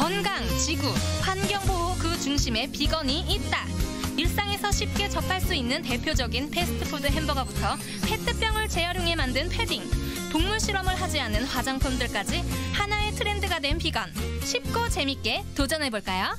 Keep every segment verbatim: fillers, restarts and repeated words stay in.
건강, 지구, 환경보호 그 중심에 비건이 있다. 일상에서 쉽게 접할 수 있는 대표적인 패스트푸드 햄버거부터 페트병을 재활용해 만든 패딩, 동물 실험을 하지 않은 화장품들까지 하나의 트렌드가 된 비건. 쉽고 재밌게 도전해볼까요?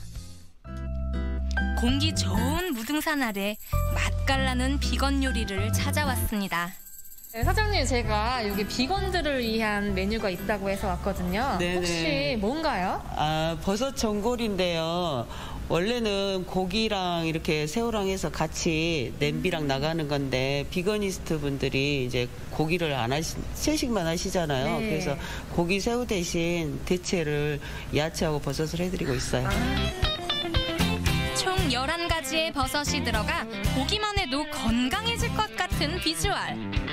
공기 좋은 무등산 아래 맛깔나는 비건 요리를 찾아왔습니다. 네, 사장님, 제가 여기 비건들을 위한 메뉴가 있다고 해서 왔거든요. 네네. 혹시 뭔가요? 아, 버섯 전골인데요. 원래는 고기랑 이렇게 새우랑 해서 같이 냄비랑 나가는 건데 비거니스트 분들이 이제 고기를 안 하시, 채식만 하시잖아요. 네. 그래서 고기 새우 대신 대체를 야채하고 버섯을 해드리고 있어요. 아. 총 열한 가지의 버섯이 들어가 보기만 해도 건강해질 것 같은 비주얼.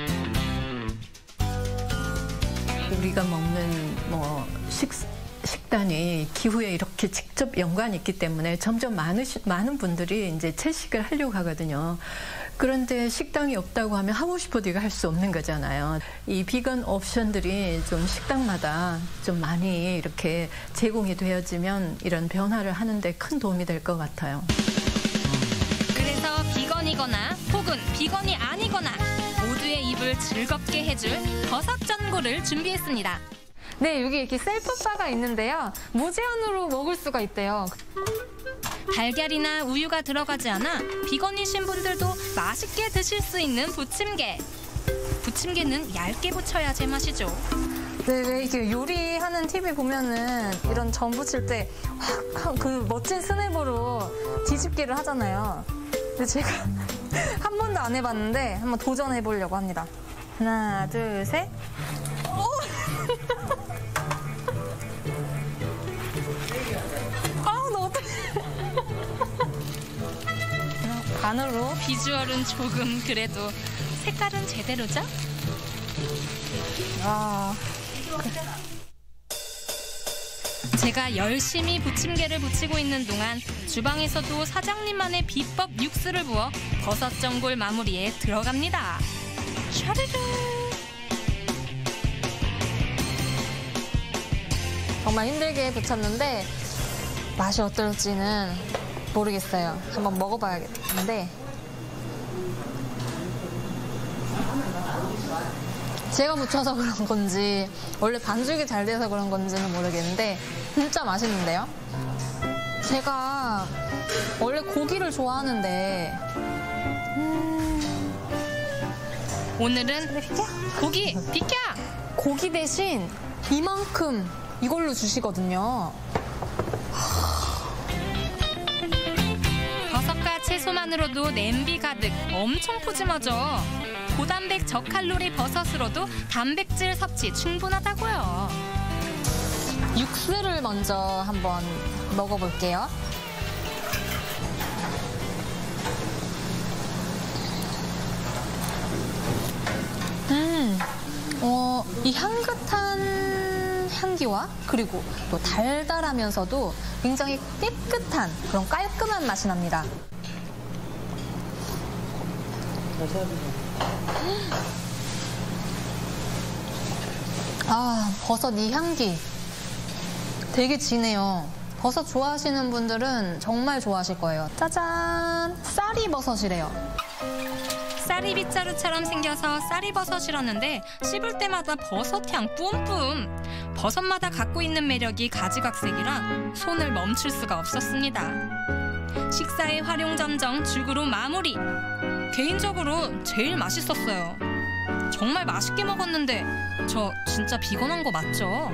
우리가 먹는 뭐 식, 식단이 기후에 이렇게 직접 연관이 있기 때문에 점점 많으시, 많은 분들이 이제 채식을 하려고 하거든요. 그런데 식당이 없다고 하면 하고 싶어도 할 수 없는 거잖아요. 이 비건 옵션들이 좀 식당마다 좀 많이 이렇게 제공이 되어지면 이런 변화를 하는데 큰 도움이 될 것 같아요. 그래서 비건이거나 혹은 비건이 아니거나 모두의 입을 즐겁게 해줄 버섯 전골을 준비했습니다. 네, 여기 이렇게 셀프바가 있는데요. 무제한으로 먹을 수가 있대요. 달걀이나 우유가 들어가지 않아 비건이신 분들도 맛있게 드실 수 있는 부침개. 부침개는 얇게 부쳐야 제맛이죠. 네, 왜 이렇게 요리하는 티비 보면은 이런 전 부칠 때 그 멋진 스냅으로 뒤집기를 하잖아요. 근데 제가 한 번도 안 해봤는데 한번 도전해 보려고 합니다. 하나, 둘, 셋. 오! 아, 나 어떡해. 반으로. 비주얼은 조금 그래도 색깔은 제대로죠? 아. 제가 열심히 부침개를 부치고 있는 동안 주방에서도 사장님만의 비법 육수를 부어 버섯 전골 마무리에 들어갑니다. 샤르르. 정말 힘들게 부쳤는데 맛이 어떨지는 모르겠어요. 한번 먹어봐야겠는데 제가 부쳐서 그런 건지 원래 반죽이 잘 돼서 그런 건지는 모르겠는데 진짜 맛있는데요? 제가 원래 고기를 좋아하는데 음... 오늘은 고기 비켜! 고기 대신 이만큼 이걸로 주시거든요. 버섯과 채소만으로도 냄비 가득 엄청 푸짐하죠. 고단백 저칼로리 버섯으로도 단백질 섭취 충분하다고요. 육수를 먼저 한번 먹어볼게요. 음, 어, 이 향긋한 향기와 그리고 또 달달하면서도 굉장히 깨끗한 그런 깔끔한 맛이 납니다. 아, 버섯 이 향기 되게 진해요. 버섯 좋아하시는 분들은 정말 좋아하실 거예요. 짜잔! 쌀이 버섯이래요. 쌀이 빗자루처럼 생겨서 쌀이버섯이라는데 씹을 때마다 버섯향 뿜뿜. 버섯마다 갖고 있는 매력이 가지각색이라 손을 멈출 수가 없었습니다. 식사의 활용점정 죽으로 마무리. 개인적으로 제일 맛있었어요. 정말 맛있게 먹었는데 저 진짜 비건한 거 맞죠?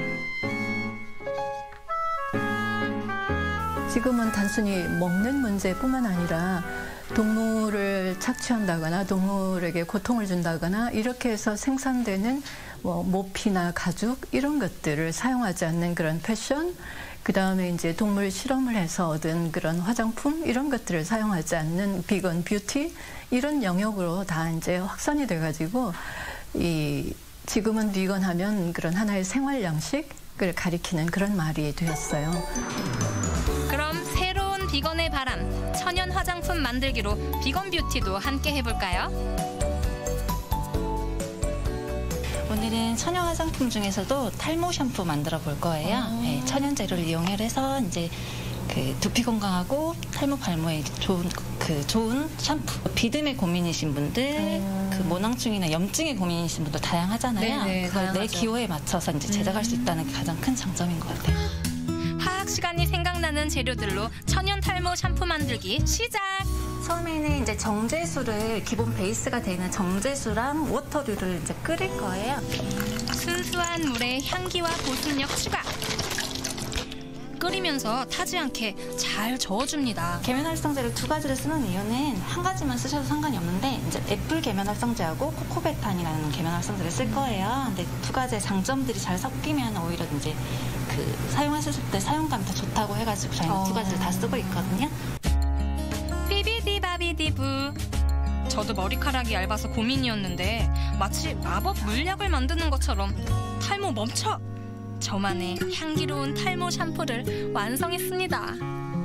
지금은 단순히 먹는 문제뿐만 아니라 동물을 착취한다거나 동물에게 고통을 준다거나 이렇게 해서 생산되는 뭐 모피나 가죽 이런 것들을 사용하지 않는 그런 패션, 그 다음에 이제 동물 실험을 해서 얻은 그런 화장품 이런 것들을 사용하지 않는 비건 뷰티 이런 영역으로 다 이제 확산이 돼가지고 이 지금은 비건 하면 그런 하나의 생활 양식을 가리키는 그런 말이 되었어요. 그럼 새로운 비건의 바람, 천연 화장품 만들기로 비건 뷰티도 함께 해볼까요? 오늘 오늘은 천연 화장품 중에서도 탈모 샴푸 만들어 볼 거예요. 네, 천연 재료를 이용해서 이제 그 두피 건강하고 탈모 발모에 좋은 그 좋은 샴푸. 비듬의 고민이신 분들, 음. 그 모낭충이나 염증의 고민이신 분들 다양하잖아요. 네네, 그걸 다양하죠. 내 기호에 맞춰서 이제 제작할 음. 수 있다는 게 가장 큰 장점인 것 같아요. 화학 시간이 생각나는 재료들로 천연 탈모 샴푸 만들기 시작. 처음에는 이제 정제수를 기본 베이스가 되는 정제수랑 워터류를 이제 끓일 거예요. 순수한 물에 향기와 보습력 추가. 끓이면서 타지 않게 잘 저어줍니다. 계면활성제를 두 가지를 쓰는 이유는 한 가지만 쓰셔도 상관이 없는데 이제 애플 계면활성제하고 코코베탄이라는 계면활성제를 쓸 거예요. 근데 두 가지의 장점들이 잘 섞이면 오히려 이제 그 사용하셨을 때 사용감이 더 좋다고 해가지고 저희는 어... 두 가지를 다 쓰고 있거든요. 비비디바비디부. 저도 머리카락이 얇아서 고민이었는데 마치 마법 물약을 만드는 것처럼 탈모 멈춰! 저만의 향기로운 탈모 샴푸를 완성했습니다.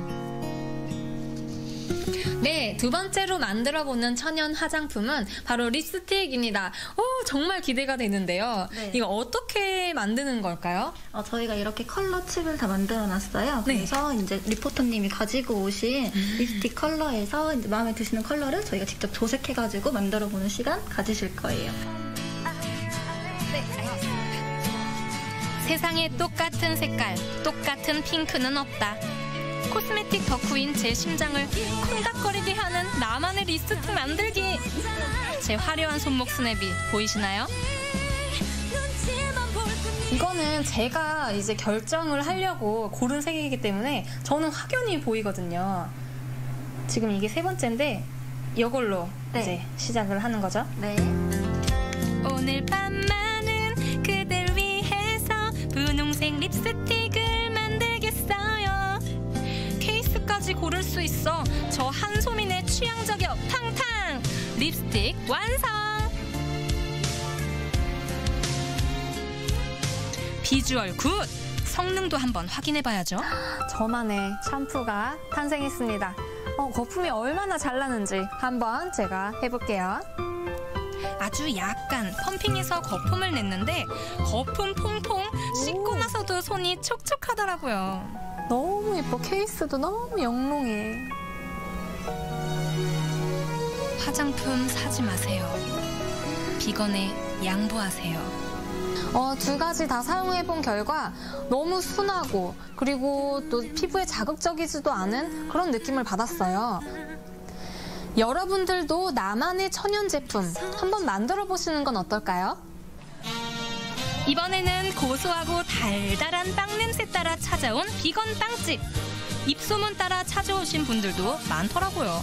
네, 두 번째로 만들어보는 천연 화장품은 바로 립스틱입니다. 오, 정말 기대가 되는데요. 네. 이거 어떻게 만드는 걸까요? 어, 저희가 이렇게 컬러 칩을 다 만들어놨어요. 네. 그래서 이제 리포터님이 가지고 오신 음. 립스틱 컬러에서 이제 마음에 드시는 컬러를 저희가 직접 도색해가지고 만들어보는 시간 가지실 거예요. 네, 알겠습니다. 세상에 똑같은 색깔, 똑같은 핑크는 없다. 코스메틱 덕후인 제 심장을 콩닥거리게 하는 나만의 립스틱 만들기. 제 화려한 손목 스냅이 보이시나요? 이거는 제가 이제 결정을 하려고 고른 색이기 때문에 저는 확연히 보이거든요. 지금 이게 세 번째인데 이걸로 네. 이제 시작을 하는 거죠. 네. 오늘 밤만은 그댈 위해서 분홍색 립스틱을 만들겠어요. 케이스까지 고를 수 있어. 저 한소민의 취향 저격 탕탕! 립스틱 완성! 비주얼 굿! 성능도 한번 확인해봐야죠. 저만의 샴푸가 탄생했습니다. 어, 거품이 얼마나 잘 나는지 한번 제가 해볼게요. 아주 약간 펌핑해서 거품을 냈는데 거품 퐁퐁 씻고 나서도 손이 촉촉하더라고요. 너무 예뻐. 케이스도 너무 영롱해. 화장품 사지 마세요. 비건에 양보하세요. 어, 두 가지 다 사용해본 결과 너무 순하고 그리고 또 피부에 자극적이지도 않은 그런 느낌을 받았어요. 여러분들도 나만의 천연 제품 한번 만들어 보시는 건 어떨까요? 이번에는 고소하고 달달한 빵 냄새 따라 찾아온 비건 빵집. 입소문 따라 찾아오신 분들도 많더라고요.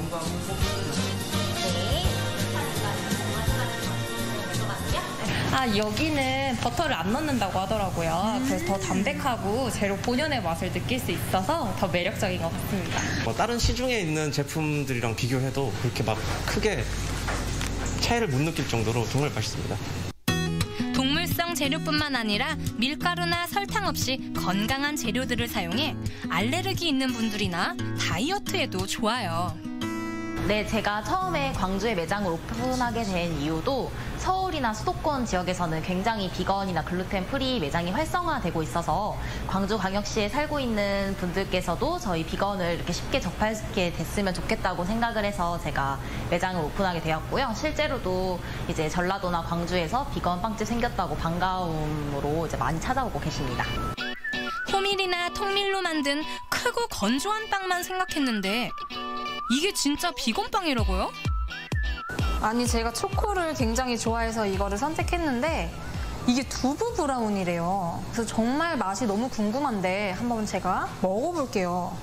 아, 여기는 버터를 안 넣는다고 하더라고요. 그래서 더 담백하고 재료 본연의 맛을 느낄 수 있어서 더 매력적인 것 같습니다. 뭐 다른 시중에 있는 제품들이랑 비교해도 그렇게 막 크게 차이를 못 느낄 정도로 정말 맛있습니다. 동물성 재료뿐만 아니라 밀가루나 설탕 없이 건강한 재료들을 사용해 알레르기 있는 분들이나 다이어트에도 좋아요. 네, 제가 처음에 광주에 매장을 오픈하게 된 이유도 서울이나 수도권 지역에서는 굉장히 비건이나 글루텐 프리 매장이 활성화되고 있어서 광주광역시에 살고 있는 분들께서도 저희 비건을 이렇게 쉽게 접하게 됐으면 좋겠다고 생각을 해서 제가 매장을 오픈하게 되었고요. 실제로도 이제 전라도나 광주에서 비건 빵집 생겼다고 반가움으로 이제 많이 찾아오고 계십니다. 호밀이나 통밀로 만든 크고 건조한 빵만 생각했는데 이게 진짜 비건빵이라고요? 아니, 제가 초코를 굉장히 좋아해서 이거를 선택했는데 이게 두부 브라운이래요. 그래서 정말 맛이 너무 궁금한데 한번 제가 먹어볼게요.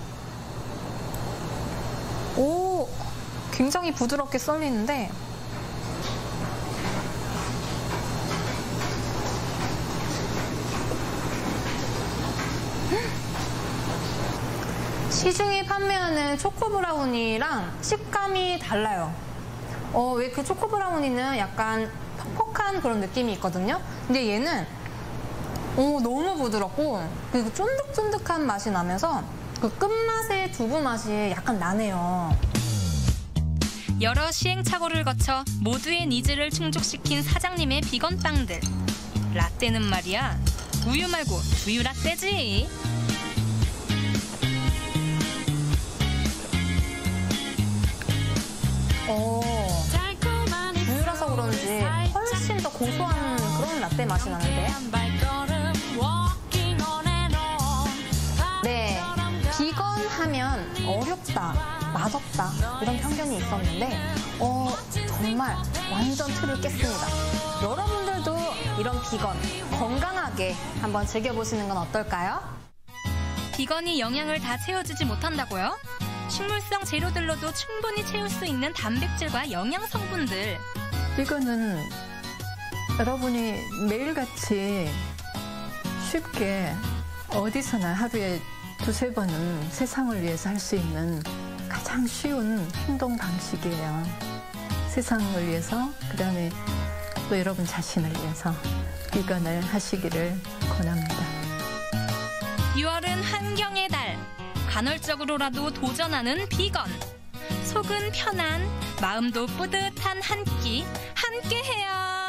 오, 굉장히 부드럽게 썰리는데 시중에 판매하는 초코 브라우니랑 식감이 달라요. 어, 왜 그 초코 브라우니는 약간 퍽퍽한 그런 느낌이 있거든요. 근데 얘는 오, 너무 부드럽고 그리고 쫀득쫀득한 맛이 나면서 그 끝맛의 두부 맛이 약간 나네요. 여러 시행착오를 거쳐 모두의 니즈를 충족시킨 사장님의 비건빵들. 라떼는 말이야. 우유 말고 두유 라떼지. 어, 우유라서 그런지 훨씬 더 고소한 그런 라떼 맛이 나는데. 네, 비건 하면 어렵다, 맛없다 이런 편견이 있었는데 어, 정말 완전 틀을 깼습니다. 여러분들도 이런 비건 건강하게 한번 즐겨보시는 건 어떨까요? 비건이 영양을 다 채워주지 못한다고요? 식물성 재료들로도 충분히 채울 수 있는 단백질과 영양 성분들. 이거는 여러분이 매일같이 쉽게 어디서나 하루에 두세 번은 세상을 위해서 할 수 있는 가장 쉬운 행동 방식이에요. 세상을 위해서, 그 다음에 또 여러분 자신을 위해서 비건을 하시기를 권합니다. 유월은 환경의 달. 간헐적으로라도 도전하는 비건. 속은 편한, 마음도 뿌듯한 한 끼 함께해요.